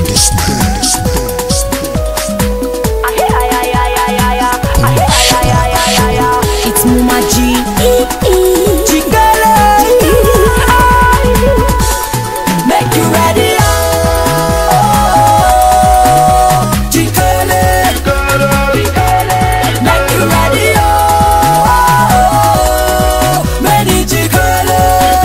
It's Muma Gee, Jikele, make you ready, Jikele, make you ready, ready Jikele.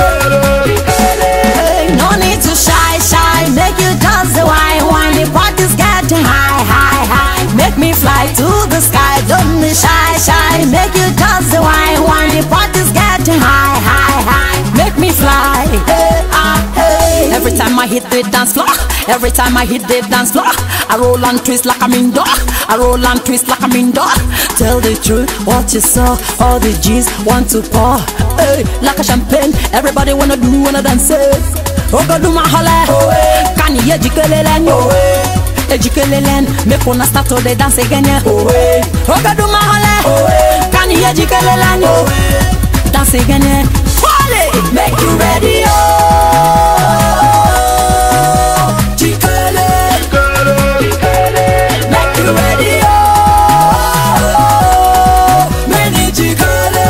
No need to shy, make you dance the wine, the party's getting high, make me fly to the sky, don't be shy, make you dance the wine, the party's getting high, make me fly, hey. Every time I hit the dance floor, every time I hit the dance floor, I roll and twist like I'm indoor, I roll and twist like I'm indoor. Tell the truth, what you saw, all the G's want to pour, hey, like a champagne, everybody wanna dance, oh God, do my holla, can you hear Jikele len, Jikele len, make una start to the dance again, oh God, do my holla, can you hear Jikele len, dance again, make you ready, Jikele, make you ready, ready Jikele.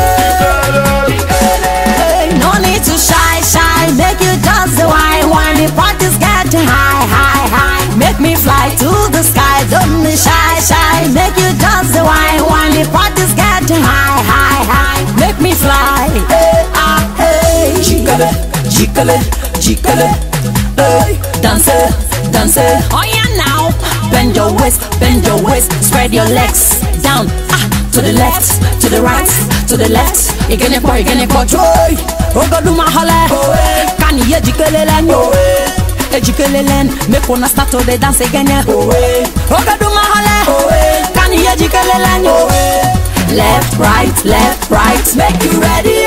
No need to shy, make you dance the wine, the party's getting high, make me fly to the sky, don't be shy, make you dance the wine, the party's getting high, make me fly, hey. Jikele, hey, dance, oh yeah now, bend your waist, spread your legs, down, to the left, to the right, to the left, again, joy, oh God, do my holla, can you hear Jikele len, Jikele len, make una start to the dance again, oh God, do my holla, can you hear Jikele len, left, right, make you ready,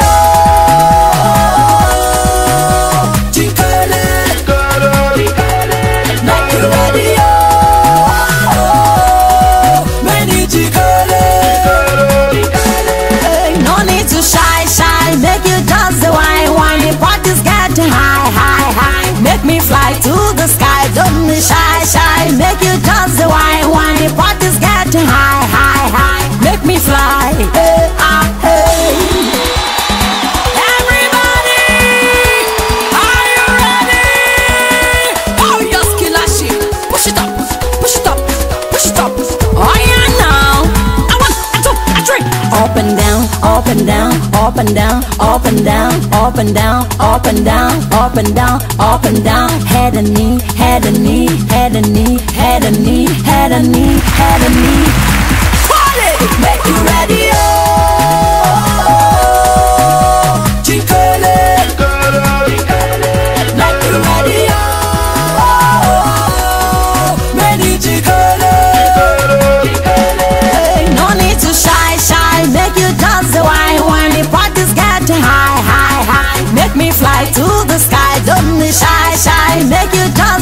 Jikele, make you ready, ready Jikele. No need to shy, make you dance the wine, the party's getting high, make me fly to the sky, don't be shy, make you dance the wine, the party's getting high, make me fly, hey. Everybody, are you ready? Oh yes, Skillashy, push it up, oh yeah now, a 1, a 2, a 3, up and down, head and knee, make you ready, Jikele, make you ready, ready Jikele. No need to shy, make you dance the wine, the party's getting high, make me fly to the sky, don't be shy, make you dance